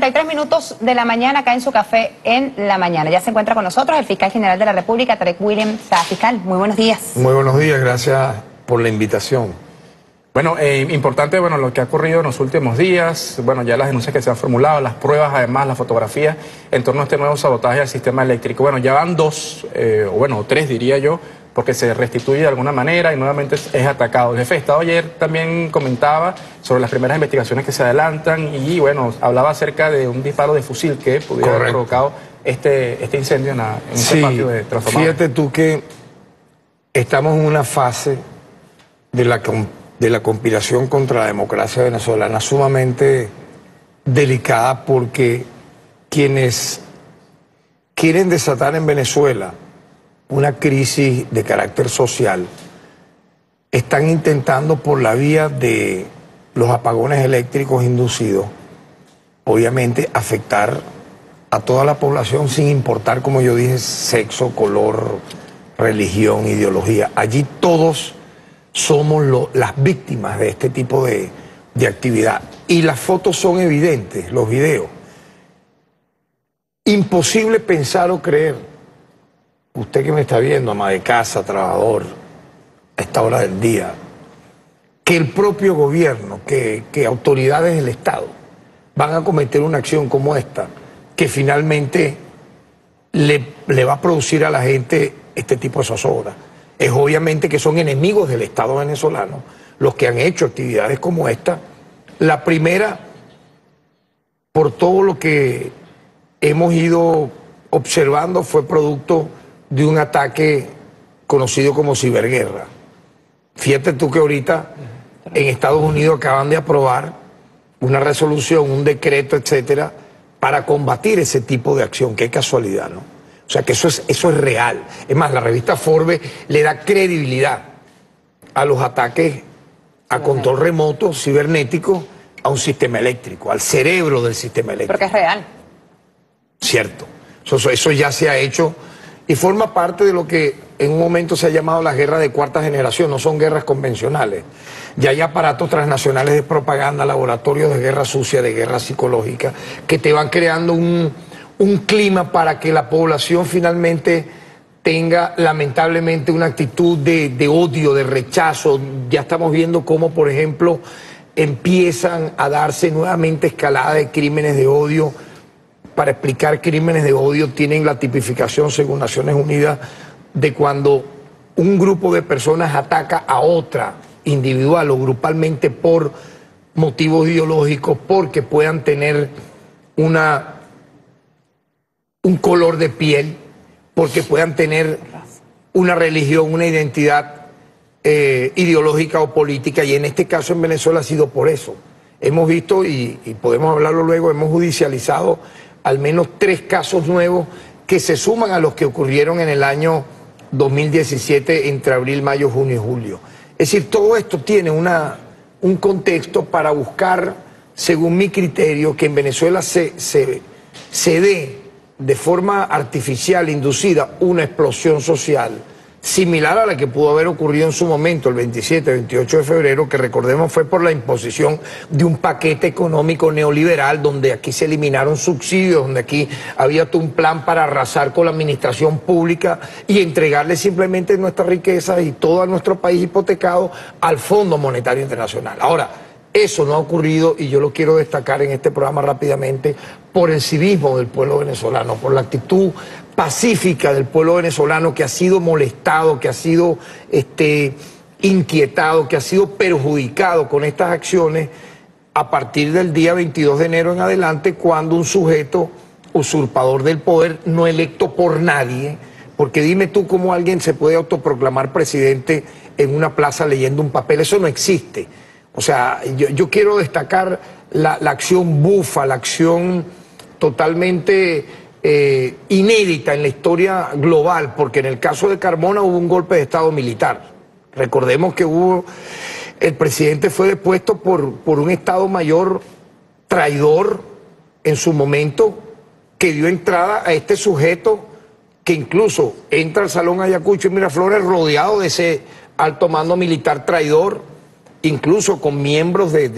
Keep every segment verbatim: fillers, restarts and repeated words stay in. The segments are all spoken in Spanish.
treinta y tres minutos de la mañana acá en su café en la mañana. Ya se encuentra con nosotros el fiscal general de la República, Tarek William Saab. Fiscal, muy buenos días. Muy buenos días, gracias por la invitación. Bueno, eh, importante, bueno, lo que ha ocurrido en los últimos días, bueno, ya las denuncias que se han formulado, las pruebas, además, las fotografías en torno a este nuevo sabotaje al sistema eléctrico. Bueno, ya van dos, eh, o bueno, tres diría yo, porque se restituye de alguna manera y nuevamente es, es atacado. El jefe de Estado ayer también comentaba sobre las primeras investigaciones que se adelantan y, bueno, hablaba acerca de un disparo de fusil que pudiera haber provocado este, este incendio en, la, en sí, este patio de transformador. Fíjate tú que estamos en una fase de la, de la conspiración contra la democracia venezolana sumamente delicada, porque quienes quieren desatar en Venezuela una crisis de carácter social están intentando, por la vía de los apagones eléctricos inducidos, obviamente afectar a toda la población sin importar, como yo dije, sexo, color, religión, ideología. Allí todos somos lo, las víctimas de este tipo de, de actividad. Y las fotos son evidentes, los videos. Imposible pensar o creer, usted que me está viendo, ama de casa, trabajador, a esta hora del día, que el propio gobierno, que, que autoridades del Estado van a cometer una acción como esta, que finalmente le, le va a producir a la gente este tipo de zozobra. Es obviamente que son enemigos del Estado venezolano los que han hecho actividades como esta. La primera, por todo lo que hemos ido observando, fue producto de un ataque conocido como ciberguerra. Fíjate tú que ahorita en Estados Unidos acaban de aprobar una resolución, un decreto, etcétera, para combatir ese tipo de acción. Qué casualidad, ¿no? O sea que eso es, eso es real. Es más, la revista Forbes le da credibilidad a los ataques a control remoto, cibernético, a un sistema eléctrico, al cerebro del sistema eléctrico. Porque es real. Cierto. Eso, eso ya se ha hecho y forma parte de lo que en un momento se ha llamado las guerras de cuarta generación. No son guerras convencionales. Ya hay aparatos transnacionales de propaganda, laboratorios de guerra sucia, de guerra psicológica, que te van creando un, un clima para que la población finalmente tenga lamentablemente una actitud de, de odio, de rechazo. Ya estamos viendo cómo, por ejemplo, empiezan a darse nuevamente escalada de crímenes de odio. Para explicar crímenes de odio tienen la tipificación, según Naciones Unidas, de cuando un grupo de personas ataca a otra individual o grupalmente por motivos ideológicos, porque puedan tener una, un color de piel, porque puedan tener una religión, una identidad eh, ideológica o política, y en este caso en Venezuela ha sido por eso. Hemos visto, y, y podemos hablarlo luego, hemos judicializado al menos tres casos nuevos que se suman a los que ocurrieron en el año dos mil diecisiete entre abril, mayo, junio y julio. Es decir, todo esto tiene una, un contexto para buscar, según mi criterio, que en Venezuela se, se, se dé de forma artificial, inducida, una explosión social similar a la que pudo haber ocurrido en su momento el veintisiete, veintiocho de febrero, que recordemos fue por la imposición de un paquete económico neoliberal, donde aquí se eliminaron subsidios, donde aquí había todo un plan para arrasar con la administración pública y entregarle simplemente nuestra riqueza y todo nuestro país hipotecado al Fondo Monetario Internacional. Ahora, eso no ha ocurrido, y yo lo quiero destacar en este programa rápidamente, por el civismo del pueblo venezolano, por la actitud pacífica del pueblo venezolano, que ha sido molestado, que ha sido este, inquietado, que ha sido perjudicado con estas acciones a partir del día veintidós de enero en adelante, cuando un sujeto usurpador del poder, no electo por nadie, porque dime tú cómo alguien se puede autoproclamar presidente en una plaza leyendo un papel. Eso no existe. O sea, yo, yo quiero destacar la, la acción bufa, la acción totalmente eh, inédita en la historia global, porque en el caso de Carmona hubo un golpe de Estado militar. Recordemos que hubo, el presidente fue depuesto por, por un Estado Mayor traidor en su momento, que dio entrada a este sujeto que incluso entra al Salón Ayacucho y Miraflores rodeado de ese alto mando militar traidor, incluso con miembros de, de,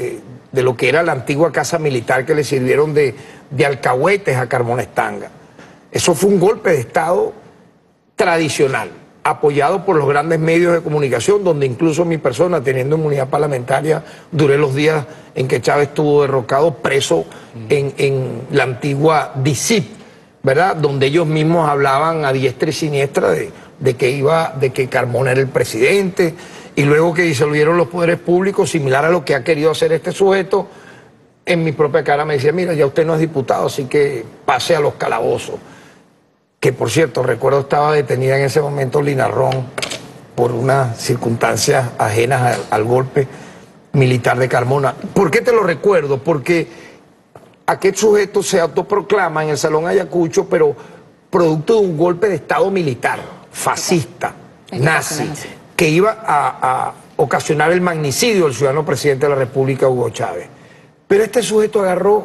de lo que era la antigua casa militar que le sirvieron de, de alcahuetes a Carmonestanga. Eso fue un golpe de Estado tradicional, apoyado por los grandes medios de comunicación, donde incluso mi persona, teniendo inmunidad parlamentaria, duré los días en que Chávez estuvo derrocado, preso en, en la antigua D I C I P, ¿verdad? Donde ellos mismos hablaban a diestra y siniestra de, de que iba, de que Carmona era el presidente, y luego que disolvieron los poderes públicos, similar a lo que ha querido hacer este sujeto, en mi propia cara me decía, mira, ya usted no es diputado, así que pase a los calabozos. Que por cierto, recuerdo estaba detenida en ese momento Lina Ron por unas circunstancias ajenas al, al golpe militar de Carmona. ¿Por qué te lo recuerdo? Porque aquel sujeto se autoproclama en el Salón Ayacucho, pero producto de un golpe de Estado militar, fascista, nazi, que iba a, a ocasionar el magnicidio del ciudadano presidente de la República, Hugo Chávez. Pero este sujeto agarró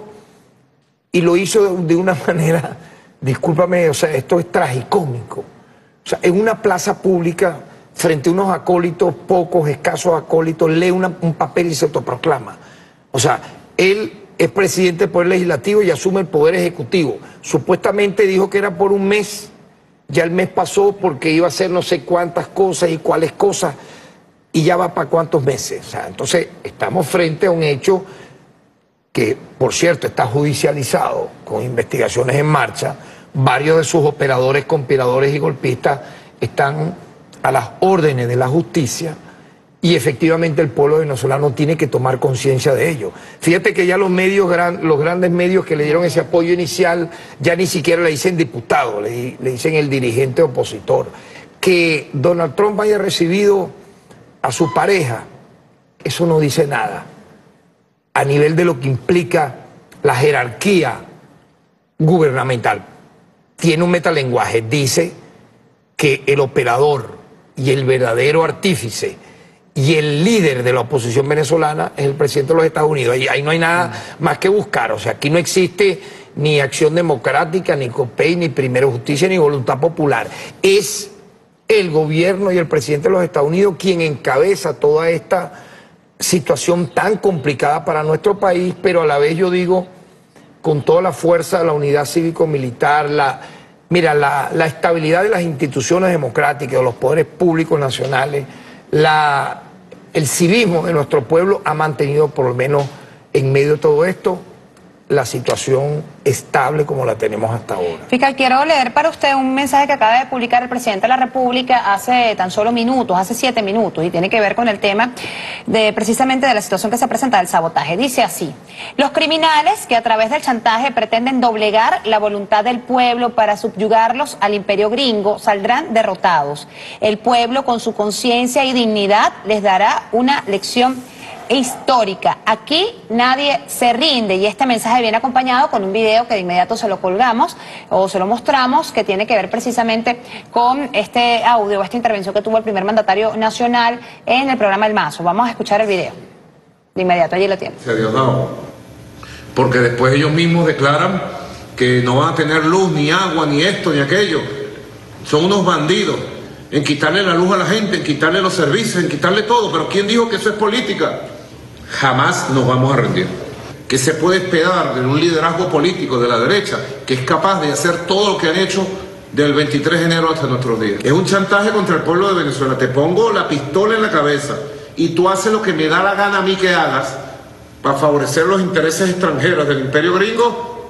y lo hizo de, de una manera... Discúlpame, o sea, esto es tragicómico. O sea, en una plaza pública, frente a unos acólitos, pocos, escasos acólitos, lee una, un papel y se autoproclama. O sea, él es presidente del Poder Legislativo y asume el Poder Ejecutivo. Supuestamente dijo que era por un mes, ya el mes pasó porque iba a hacer no sé cuántas cosas y cuáles cosas, y ya va para cuántos meses. O sea, entonces, estamos frente a un hecho que, por cierto, está judicializado, con investigaciones en marcha. Varios de sus operadores, conspiradores y golpistas están a las órdenes de la justicia y efectivamente el pueblo venezolano tiene que tomar conciencia de ello. Fíjate que ya los medios, gran, los grandes medios que le dieron ese apoyo inicial ya ni siquiera le dicen diputado, le, le dicen el dirigente opositor. Que Donald Trump haya recibido a su pareja, eso no dice nada a nivel de lo que implica la jerarquía gubernamental. Tiene un metalenguaje, dice que el operador y el verdadero artífice y el líder de la oposición venezolana es el presidente de los Estados Unidos. Ahí, ahí no hay nada más que buscar, o sea, aquí no existe ni Acción Democrática, ni COPEI, ni Primero Justicia, ni Voluntad Popular. Es el gobierno y el presidente de los Estados Unidos quien encabeza toda esta situación tan complicada para nuestro país, pero a la vez yo digo, con toda la fuerza de la unidad cívico-militar, la, mira, la, la estabilidad de las instituciones democráticas, de los poderes públicos nacionales, la, el civismo de nuestro pueblo ha mantenido, por lo menos en medio de todo esto, la situación estable como la tenemos hasta ahora. Fiscal, quiero leer para usted un mensaje que acaba de publicar el presidente de la República hace tan solo minutos, hace siete minutos, y tiene que ver con el tema de precisamente de la situación que se presenta del sabotaje. Dice así: los criminales que a través del chantaje pretenden doblegar la voluntad del pueblo para subyugarlos al imperio gringo saldrán derrotados. El pueblo, con su conciencia y dignidad, les dará una lección histórica. Aquí nadie se rinde, y este mensaje viene acompañado con un video que de inmediato se lo colgamos o se lo mostramos, que tiene que ver precisamente con este audio, esta intervención que tuvo el primer mandatario nacional en el programa El Mazo. Vamos a escuchar el video de inmediato, allí lo tienen. Se Dios no, porque después ellos mismos declaran que no van a tener luz, ni agua, ni esto, ni aquello. Son unos bandidos en quitarle la luz a la gente, en quitarle los servicios, en quitarle todo. Pero ¿quién dijo que eso es política? Jamás nos vamos a rendir. ¿Qué se puede esperar de un liderazgo político de la derecha que es capaz de hacer todo lo que han hecho del veintitrés de enero hasta nuestros días? Es un chantaje contra el pueblo de Venezuela. Te pongo la pistola en la cabeza y tú haces lo que me da la gana a mí que hagas para favorecer los intereses extranjeros del imperio gringo,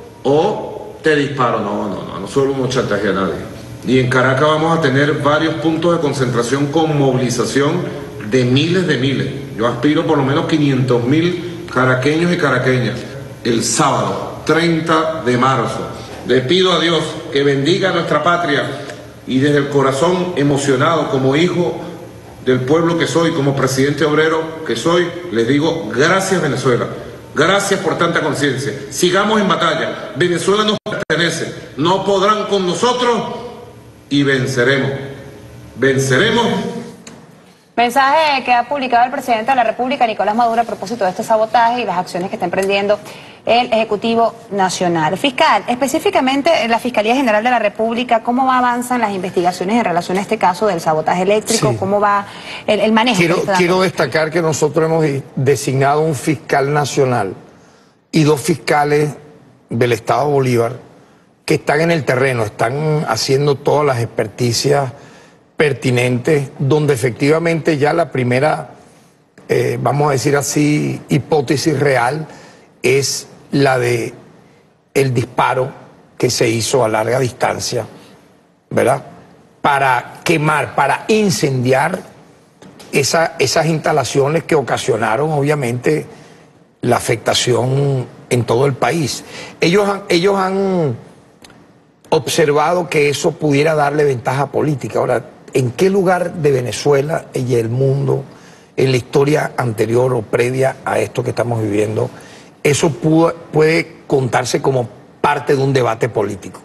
o te disparo. No, no, no, no solo uno chantajea a nadie. Y en Caracas vamos a tener varios puntos de concentración con movilización de miles de miles. Yo aspiro por lo menos quinientos mil caraqueños y caraqueñas el sábado treinta de marzo. Le pido a Dios que bendiga a nuestra patria, y desde el corazón emocionado como hijo del pueblo que soy, como presidente obrero que soy, les digo gracias Venezuela, gracias por tanta conciencia. Sigamos en batalla, Venezuela nos pertenece, no podrán con nosotros y venceremos, venceremos. Mensaje que ha publicado el presidente de la República, Nicolás Maduro, a propósito de este sabotaje y las acciones que está emprendiendo el Ejecutivo Nacional. Fiscal, específicamente en la Fiscalía General de la República, ¿cómo avanzan las investigaciones en relación a este caso del sabotaje eléctrico? Sí. ¿Cómo va el, el manejo? Quiero, que está quiero dando? destacar que nosotros hemos designado un fiscal nacional y dos fiscales del Estado Bolívar que están en el terreno, están haciendo todas las experticias pertinentes, donde efectivamente ya la primera, eh, vamos a decir así, hipótesis real es la de el disparo que se hizo a larga distancia, ¿verdad? Para quemar, para incendiar esa, esas instalaciones que ocasionaron obviamente la afectación en todo el país. Ellos han, ellos han observado que eso pudiera darle ventaja política. Ahora, ¿en qué lugar de Venezuela y el mundo, en la historia anterior o previa a esto que estamos viviendo, eso pudo, puede contarse como parte de un debate político?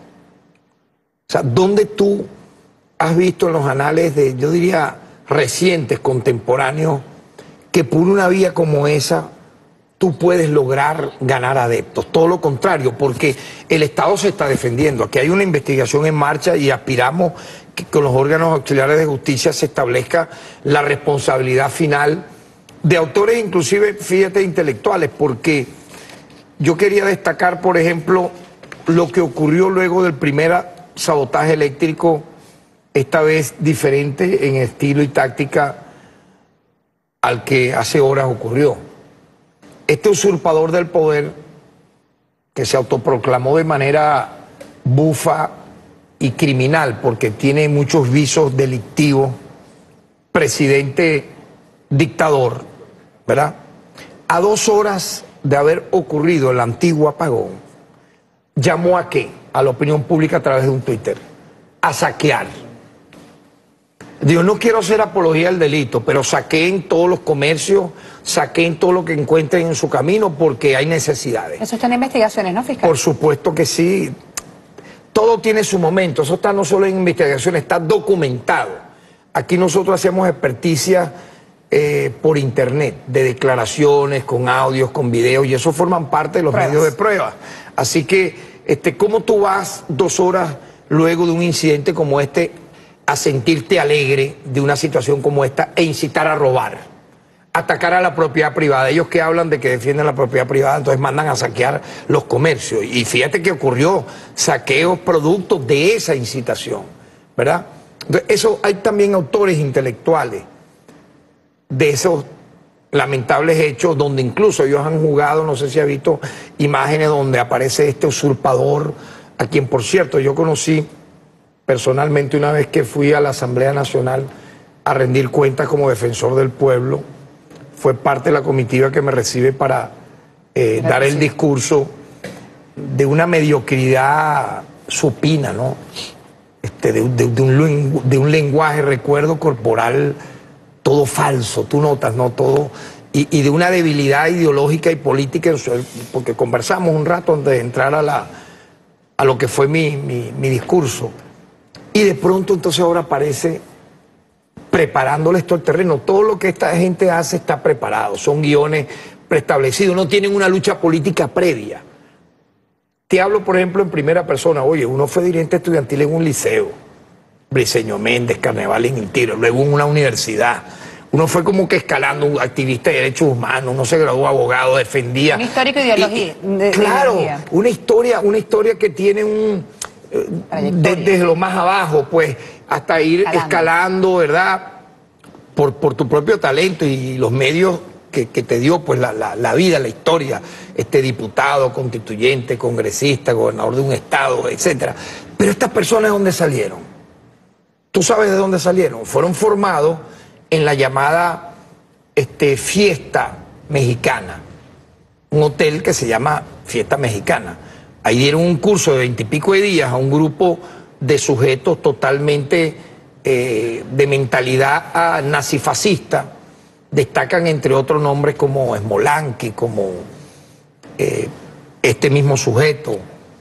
O sea, ¿dónde tú has visto en los anales de, yo diría, recientes, contemporáneos, que por una vía como esa tú puedes lograr ganar adeptos? Todo lo contrario, porque el Estado se está defendiendo. Aquí hay una investigación en marcha y aspiramos que con los órganos auxiliares de justicia se establezca la responsabilidad final de autores, inclusive, fíjate, intelectuales, porque yo quería destacar, por ejemplo, lo que ocurrió luego del primer sabotaje eléctrico, esta vez diferente en estilo y táctica al que hace horas ocurrió. Este usurpador del poder, que se autoproclamó de manera bufa y criminal, porque tiene muchos visos delictivos, presidente dictador, ¿verdad? A dos horas de haber ocurrido el antiguo apagón, llamó a qué? A la opinión pública a través de un Twitter, a saquear. Digo, no quiero hacer apología al delito, pero saqueen todos los comercios, saquen todo lo que encuentren en su camino, porque hay necesidades. Eso está en investigaciones, ¿no, fiscal? Por supuesto que sí. Todo tiene su momento. Eso está no solo en investigaciones, está documentado. Aquí nosotros hacemos experticia eh, por internet, de declaraciones, con audios, con videos, y eso forman parte de los Pruebas. medios de prueba. Así que, este, ¿cómo tú vas dos horas luego de un incidente como este a sentirte alegre de una situación como esta e incitar a robar, atacar a la propiedad privada? Ellos que hablan de que defienden la propiedad privada, entonces mandan a saquear los comercios. Y fíjate que ocurrió saqueos producto de esa incitación, ¿verdad? Entonces, eso, hay también autores intelectuales de esos lamentables hechos, donde incluso ellos han jugado, no sé si ha visto imágenes donde aparece este usurpador, a quien, por cierto, yo conocí personalmente una vez que fui a la Asamblea Nacional a rendir cuentas como defensor del pueblo. Fue parte de la comitiva que me recibe para eh, dar el discurso de una mediocridad supina, ¿no? Este, de, de, de, un, de un lenguaje, recuerdo, corporal, todo falso, tú notas, ¿no? Todo, y, y de una debilidad ideológica y política, porque conversamos un rato antes de entrar a, la, a lo que fue mi, mi, mi discurso. Y de pronto entonces ahora aparece preparándole esto al terreno. Todo lo que esta gente hace está preparado, son guiones preestablecidos, no tienen una lucha política previa. Te hablo, por ejemplo, en primera persona. Oye, uno fue dirigente estudiantil en un liceo, Briceño Méndez, Carnaval en el Tiro, luego en una universidad. Uno fue como que escalando, un activista de derechos humanos, uno se graduó abogado, defendía. Un histórico ideología. Y, de, claro, ideología. una historia, una historia que tiene un... De, desde lo más abajo, pues, hasta ir escalando, escalando ¿verdad? Por, por tu propio talento y los medios que, que te dio, pues, la, la, la vida, la historia, este diputado, constituyente, congresista, gobernador de un estado, etcétera. Pero estas personas, ¿de dónde salieron? ¿Tú sabes de dónde salieron? Fueron formados en la llamada este, Fiesta Mexicana, un hotel que se llama Fiesta Mexicana. Ahí dieron un curso de veintipico de días a un grupo de sujetos totalmente eh, de mentalidad ah, nazifascista. Destacan entre otros nombres como Smolanqui, como eh, este mismo sujeto,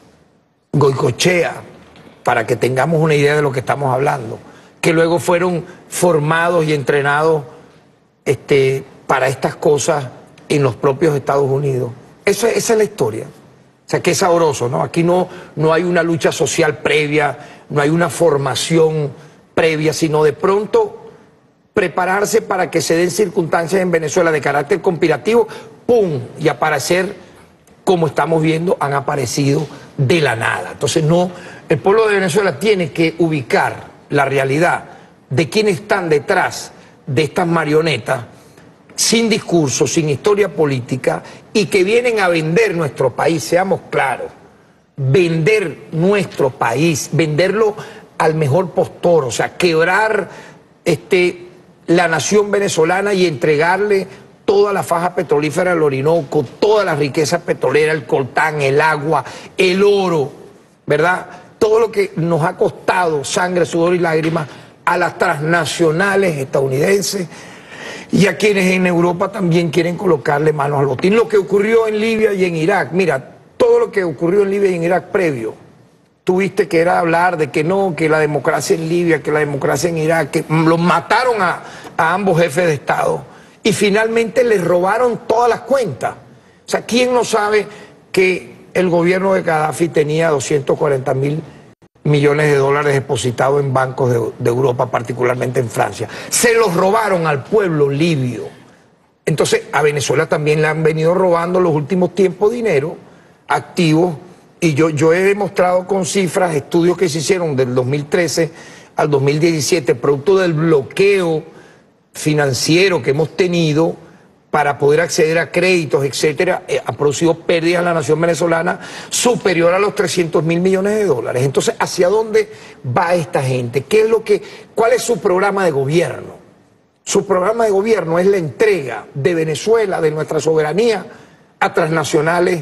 Goicoechea, para que tengamos una idea de lo que estamos hablando, que luego fueron formados y entrenados este, para estas cosas en los propios Estados Unidos. Eso, esa es la historia. O sea, qué sabroso, ¿no? Aquí no, no hay una lucha social previa, no hay una formación previa, sino de pronto prepararse para que se den circunstancias en Venezuela de carácter conspirativo, ¡pum! Y aparecer, como estamos viendo, han aparecido de la nada. Entonces, no, el pueblo de Venezuela tiene que ubicar la realidad de quiénes están detrás de estas marionetas, sin discurso, sin historia política, y que vienen a vender nuestro país, seamos claros, vender nuestro país, venderlo al mejor postor, o sea, quebrar este, la nación venezolana y entregarle toda la faja petrolífera del Orinoco, toda la riqueza petrolera, el coltán, el agua, el oro, ¿verdad? Todo lo que nos ha costado sangre, sudor y lágrimas a las transnacionales estadounidenses, y a quienes en Europa también quieren colocarle manos al botín. Lo que ocurrió en Libia y en Irak, mira, todo lo que ocurrió en Libia y en Irak previo, tuviste que era hablar de que no, que la democracia en Libia, que la democracia en Irak, que los mataron a, a ambos jefes de Estado y finalmente les robaron todas las cuentas. O sea, ¿quién no sabe que el gobierno de Gaddafi tenía doscientos cuarenta mil millones de dólares depositados en bancos de, de Europa, particularmente en Francia? Se los robaron al pueblo libio. Entonces, a Venezuela también le han venido robando los últimos tiempos dinero, activos, y yo, yo he demostrado con cifras, estudios que se hicieron del dos mil trece al dos mil diecisiete, producto del bloqueo financiero que hemos tenido para poder acceder a créditos, etcétera, eh, ha producido pérdidas en la nación venezolana superior a los trescientos mil millones de dólares. Entonces, ¿hacia dónde va esta gente? ¿Qué es lo que, cuál es su programa de gobierno? Su programa de gobierno es la entrega de Venezuela, de nuestra soberanía, a transnacionales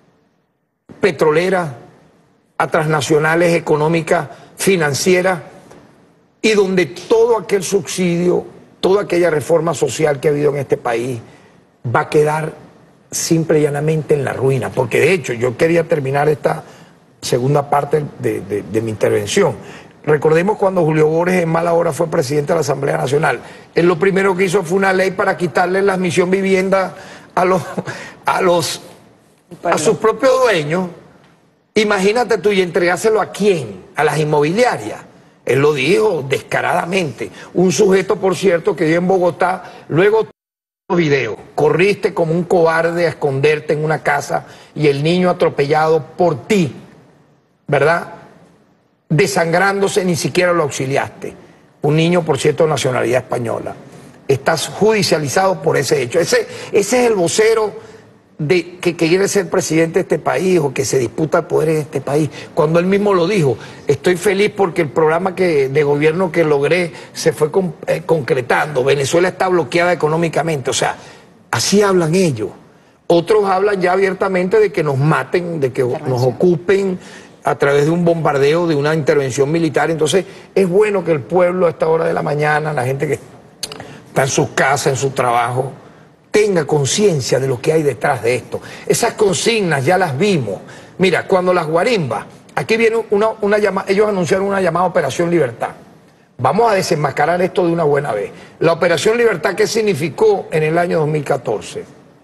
petroleras, a transnacionales económicas, financieras, y donde todo aquel subsidio, toda aquella reforma social que ha habido en este país va a quedar simple y llanamente en la ruina. Porque de hecho yo quería terminar esta segunda parte de, de, de mi intervención. Recordemos cuando Julio Borges en mala hora fue presidente de la Asamblea Nacional. Él lo primero que hizo fue una ley para quitarle la misión vivienda a los, a los, a sus propios dueños. Imagínate tú, y entregárselo a quién, a las inmobiliarias. Él lo dijo descaradamente. Un sujeto, por cierto, que vive en Bogotá, luego video, corriste como un cobarde a esconderte en una casa y el niño atropellado por ti, ¿verdad? Desangrándose, ni siquiera lo auxiliaste. Un niño, por cierto, de nacionalidad española. Estás judicializado por ese hecho. Ese, ese es el vocero de que, que quiere ser presidente de este país o que se disputa el poder en este país. Cuando él mismo lo dijo, estoy feliz porque el programa que, de gobierno que logré se fue con, eh, concretando. Venezuela está bloqueada económicamente. O sea, así hablan ellos. Otros hablan ya abiertamente de que nos maten, de que nos ocupen a través de un bombardeo, de una intervención militar. Entonces, es bueno que el pueblo a esta hora de la mañana, la gente que está en sus casas, en su trabajo, tenga conciencia de lo que hay detrás de esto. Esas consignas ya las vimos. Mira, cuando las guarimbas, aquí viene una, una llamada, ellos anunciaron una llamada Operación Libertad. Vamos a desenmascarar esto de una buena vez. La Operación Libertad, ¿qué significó en el año dos mil catorce?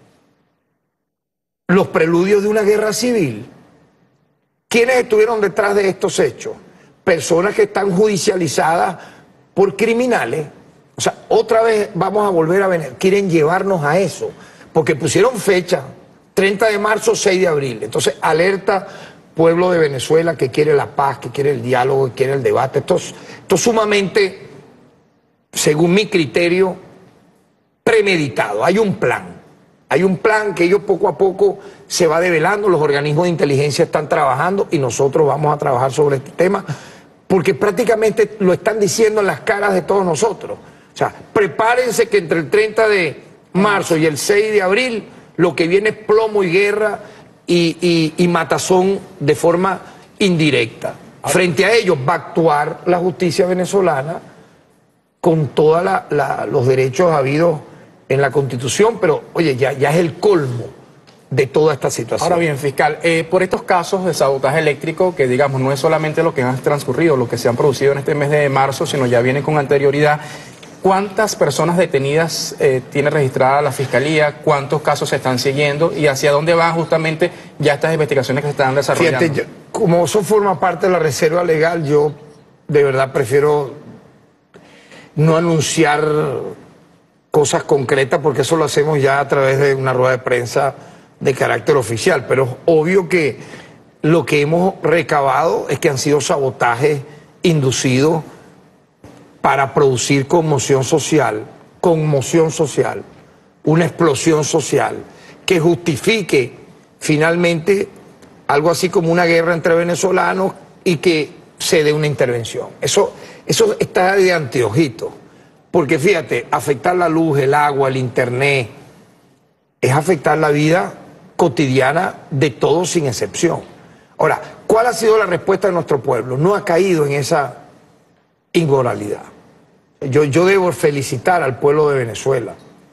Los preludios de una guerra civil. ¿Quiénes estuvieron detrás de estos hechos? Personas que están judicializadas por criminales. O sea, otra vez vamos a volver a venir, quieren llevarnos a eso, porque pusieron fecha, treinta de marzo, seis de abril. Entonces, alerta pueblo de Venezuela que quiere la paz, que quiere el diálogo, que quiere el debate. Esto es, esto es sumamente, según mi criterio, premeditado. Hay un plan, hay un plan que ellos poco a poco se va develando, los organismos de inteligencia están trabajando y nosotros vamos a trabajar sobre este tema, porque prácticamente lo están diciendo en las caras de todos nosotros. O sea, prepárense que entre el treinta de marzo y el seis de abril lo que viene es plomo y guerra y, y, y matazón de forma indirecta. Frente a ellos va a actuar la justicia venezolana con todos los derechos habidos en la Constitución, pero oye, ya, ya es el colmo de toda esta situación. Ahora bien, fiscal, eh, por estos casos de sabotaje eléctrico, que digamos no es solamente lo que han transcurrido, lo que se han producido en este mes de marzo, sino ya viene con anterioridad, ¿cuántas personas detenidas eh, tiene registrada la Fiscalía? ¿Cuántos casos se están siguiendo? ¿Y hacia dónde van justamente ya estas investigaciones que se están desarrollando? Fíjate, yo, como eso forma parte de la reserva legal, yo de verdad prefiero no anunciar cosas concretas porque eso lo hacemos ya a través de una rueda de prensa de carácter oficial. Pero es obvio que lo que hemos recabado es que han sido sabotajes inducidos para producir conmoción social, conmoción social, una explosión social que justifique finalmente algo así como una guerra entre venezolanos y que se dé una intervención. Eso, eso está de anteojito, porque fíjate, afectar la luz, el agua, el internet, es afectar la vida cotidiana de todos sin excepción. Ahora, ¿cuál ha sido la respuesta de nuestro pueblo? No ha caído en esa inmoralidad. Yo, yo debo felicitar al pueblo de Venezuela,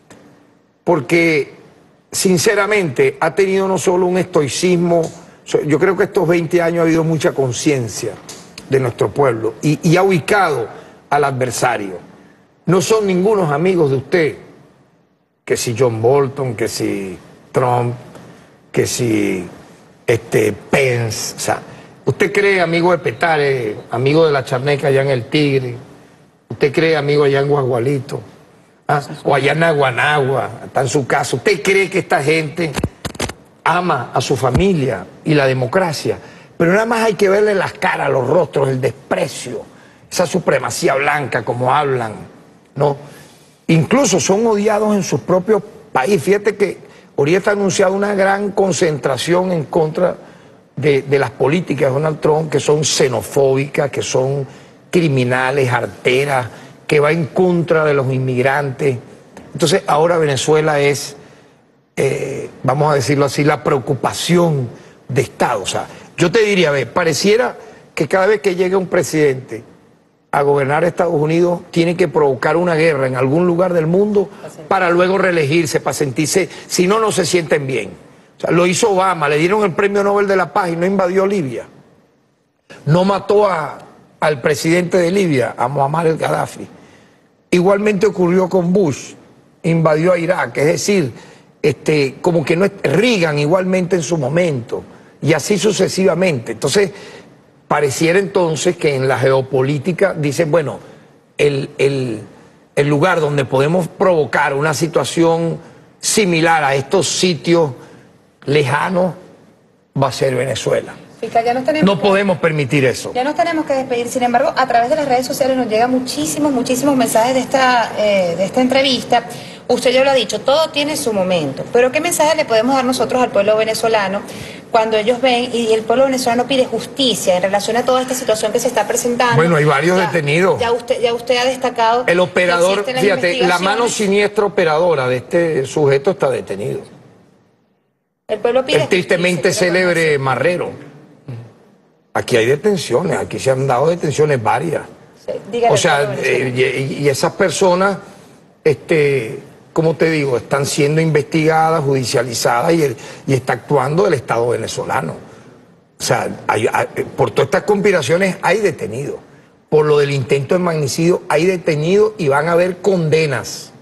porque sinceramente ha tenido no solo un estoicismo, yo creo que estos veinte años ha habido mucha conciencia de nuestro pueblo y, y ha ubicado al adversario. No son ningunos amigos de usted, que si John Bolton, que si Trump, que si este, Pence, o sea, usted cree amigo de Petare, amigo de la Charneca allá en el Tigre, usted cree amigo allá en Guagualito, ¿ah? O allá en Aguanagua, está en su casa. ¿Usted cree que esta gente ama a su familia y la democracia? Pero nada más hay que verle las caras, los rostros, el desprecio, esa supremacía blanca como hablan, ¿no? Incluso son odiados en sus propios países. Fíjate que ahorita ha anunciado una gran concentración en contra de, de las políticas de Donald Trump, que son xenofóbicas, que son criminales, arteras, que va en contra de los inmigrantes. Entonces ahora Venezuela es, eh, vamos a decirlo así, la preocupación de Estado. O sea, yo te diría, a ver, pareciera que cada vez que llega un presidente a gobernar Estados Unidos tiene que provocar una guerra en algún lugar del mundo para luego reelegirse, para sentirse, si no, no se sienten bien. O sea, lo hizo Obama, le dieron el premio Nobel de la Paz y no invadió Libia. No mató a, al presidente de Libia, a Muammar el Gaddafi. Igualmente ocurrió con Bush, invadió a Irak, es decir, este, como que no es, Reagan igualmente en su momento, y así sucesivamente. Entonces, pareciera entonces que en la geopolítica dicen, bueno, el, el, el lugar donde podemos provocar una situación similar a estos sitios lejanos va a ser Venezuela. Fiscal, ya nos tenemos no podemos permitir eso. Ya nos tenemos que despedir. Sin embargo, a través de las redes sociales nos llegan muchísimos, muchísimos mensajes de esta, eh, de esta entrevista. Usted ya lo ha dicho, todo tiene su momento. Pero ¿qué mensaje le podemos dar nosotros al pueblo venezolano cuando ellos ven y el pueblo venezolano pide justicia en relación a toda esta situación que se está presentando? Bueno, hay varios ya, detenidos. Ya usted, ya usted ha destacado. El operador, fíjate, la mano siniestra operadora de este sujeto está detenido. El pueblo pide el tristemente justicia, célebre Marrero. Aquí hay detenciones, aquí se han dado detenciones varias. Sí, dígale, o sea, eh, y, y esas personas, este, como te digo, están siendo investigadas, judicializadas y, el, y está actuando el Estado venezolano. O sea, hay, hay, por todas estas conspiraciones hay detenidos. Por lo del intento de magnicidio hay detenidos y van a haber condenas.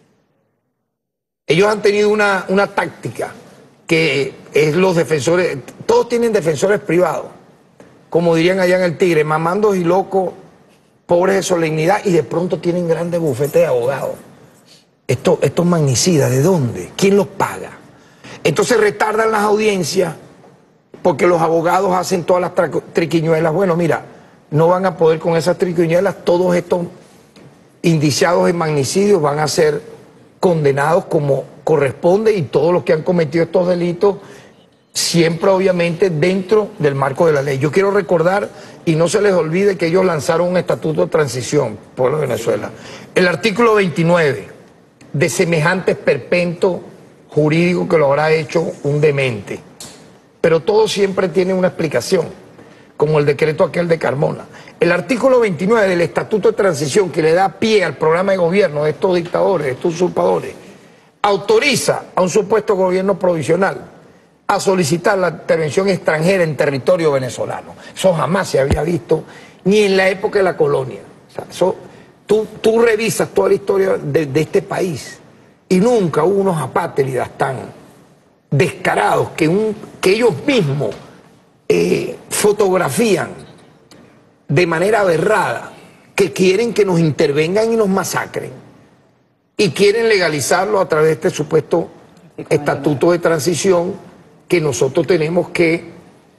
Ellos han tenido una, una táctica que es los defensores, todos tienen defensores privados. Como dirían allá en el Tigre, mamandos y locos, pobres de solemnidad, y de pronto tienen grandes bufetes de abogados. Estos, estos magnicidas, ¿de dónde? ¿Quién los paga? Entonces retardan las audiencias porque los abogados hacen todas las triquiñuelas. Bueno, mira, no van a poder con esas triquiñuelas. Todos estos indiciados en magnicidios van a ser condenados como corresponde, y todos los que han cometido estos delitos siempre obviamente dentro del marco de la ley. Yo quiero recordar, y no se les olvide, que ellos lanzaron un estatuto de transición, pueblo de Venezuela. El artículo veintinueve, de semejante esperpento jurídico que lo habrá hecho un demente. Pero todo siempre tiene una explicación, como el decreto aquel de Carmona. El artículo veintinueve del estatuto de transición, que le da pie al programa de gobierno de estos dictadores, de estos usurpadores, autoriza a un supuesto gobierno provisional a solicitar la intervención extranjera en territorio venezolano. Eso jamás se había visto, ni en la época de la colonia. O sea, eso tú, tú revisas toda la historia de, de este país y nunca hubo unos apátridas tan descarados que, un, que ellos mismos eh, fotografían de manera aberrada, que quieren que nos intervengan y nos masacren y quieren legalizarlo a través de este supuesto estatuto de transición que nosotros tenemos que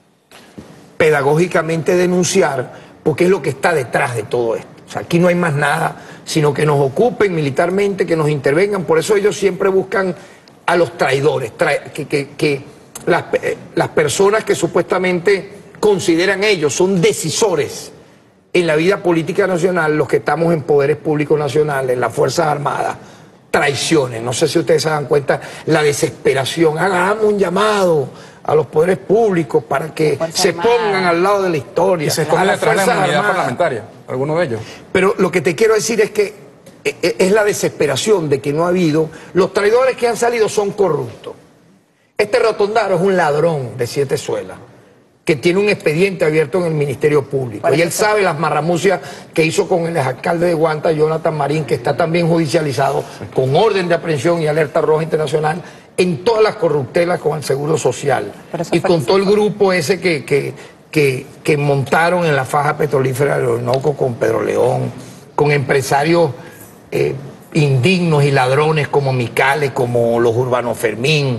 pedagógicamente denunciar, porque es lo que está detrás de todo esto. O sea, aquí no hay más nada, sino que nos ocupen militarmente, que nos intervengan. Por eso ellos siempre buscan a los traidores, tra que, que, que las, eh, las personas que supuestamente consideran ellos son decisores en la vida política nacional, los que estamos en poderes públicos nacionales, en las Fuerzas Armadas, traiciones. No sé si ustedes se dan cuenta, la desesperación. Hagamos un llamado a los poderes públicos para que se Armada. pongan al lado de la historia. Y se esconde detrás de la inmunidad parlamentaria, alguno de ellos. Pero lo que te quiero decir es que es la desesperación de que no ha habido. Los traidores que han salido son corruptos. Este Rotondaro es un ladrón de siete suelas, que tiene un expediente abierto en el Ministerio Público. Y él sabe las marramucias que hizo con el exalcalde de Guanta, Jonathan Marín, que está también judicializado con orden de aprehensión y alerta roja internacional en todas las corruptelas con el Seguro Social. Y con todo el grupo ese que, que, que, que montaron en la faja petrolífera de Orinoco con Pedro León, con empresarios eh, indignos y ladrones como Micales, como los Urbanos Fermín.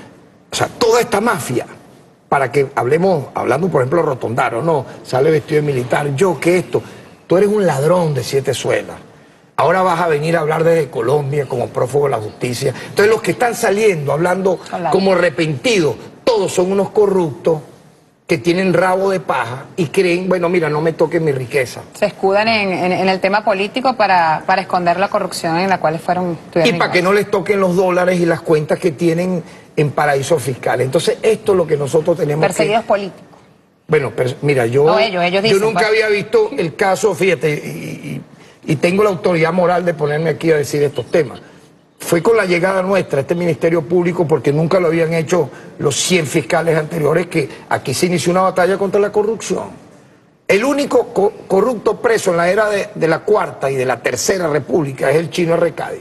O sea, toda esta mafia. Para que hablemos, hablando por ejemplo de Rotondaro, no, sale vestido de militar, yo, ¿qué esto? Tú eres un ladrón de siete suelas. Ahora vas a venir a hablar desde Colombia como prófugo de la justicia. Entonces los que están saliendo, hablando Hola. como arrepentidos, todos son unos corruptos que tienen rabo de paja y creen, bueno, mira, no me toquen mi riqueza. Se escudan en, en, en el tema político para, para esconder la corrupción en la cual fueron... Y para que no les toquen los dólares y las cuentas que tienen en paraísos fiscales. Entonces, esto es lo que nosotros tenemos Perseguidos que... políticos. Bueno, mira, yo, no, ellos, ellos dicen, yo nunca pues... había visto el caso, fíjate, y, y, y tengo la autoridad moral de ponerme aquí a decir estos temas. Fue con la llegada nuestra a este Ministerio Público, porque nunca lo habían hecho los cien fiscales anteriores, que aquí se inició una batalla contra la corrupción. El único co corrupto preso en la era de, de la Cuarta y de la Tercera República es el Chino Arrecadi.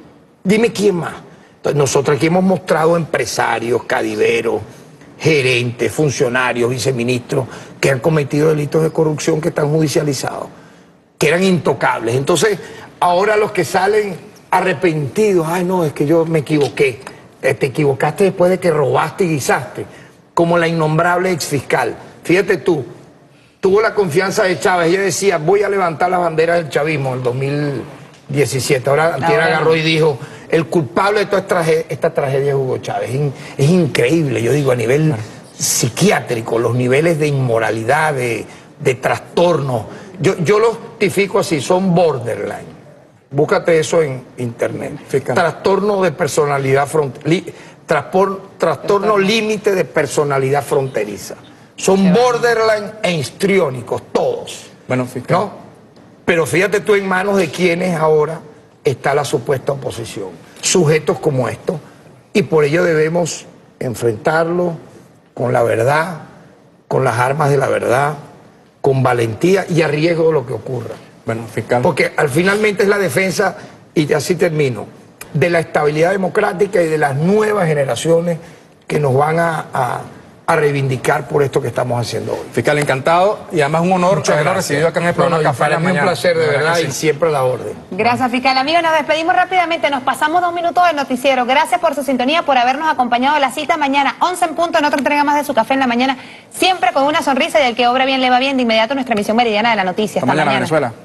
Dime quién más. Entonces, nosotros aquí hemos mostrado empresarios, cadiveros, gerentes, funcionarios, viceministros, que han cometido delitos de corrupción que están judicializados, que eran intocables. Entonces, ahora los que salen arrepentidos, ay no, es que yo me equivoqué, te equivocaste después de que robaste y guisaste, como la innombrable exfiscal. Fíjate tú, tuvo la confianza de Chávez, ella decía, voy a levantar la bandera del chavismo en el dos mil diecisiete, ahora antier agarró y dijo, el culpable de toda esta tragedia, esta tragedia es Hugo Chávez. Es, in, es increíble, yo digo, a nivel claro. psiquiátrico, los niveles de inmoralidad, de, de trastorno, yo, yo los tipifico así, son borderline. Búscate eso en internet. Fíjate. Trastorno de personalidad fronteriza. Trastorno límite de personalidad fronteriza. Son borderline e histriónicos, todos. Bueno, fíjate. ¿No? Pero fíjate tú en manos de quienes ahora está la supuesta oposición. Sujetos como estos. Y por ello debemos enfrentarlo con la verdad, con las armas de la verdad, con valentía y a riesgo de lo que ocurra. Bueno, fiscal. Porque al finalmente es la defensa, y así termino, de la estabilidad democrática y de las nuevas generaciones que nos van a, a, a reivindicar por esto que estamos haciendo hoy. Fiscal, encantado y además un honor haberlo recibido acá en el programa no, no, Café de la Mañana. Un placer, de verdad, y siempre a la orden. Gracias, fiscal. Amigos, nos despedimos rápidamente, nos pasamos dos minutos del noticiero. Gracias por su sintonía, por habernos acompañado a la cita mañana, once en punto, en otra entrega más de su Café en la Mañana, siempre con una sonrisa y el que obra bien le va bien. De inmediato nuestra emisión meridiana de la noticia. Hasta, Hasta mañana, mañana. Venezuela.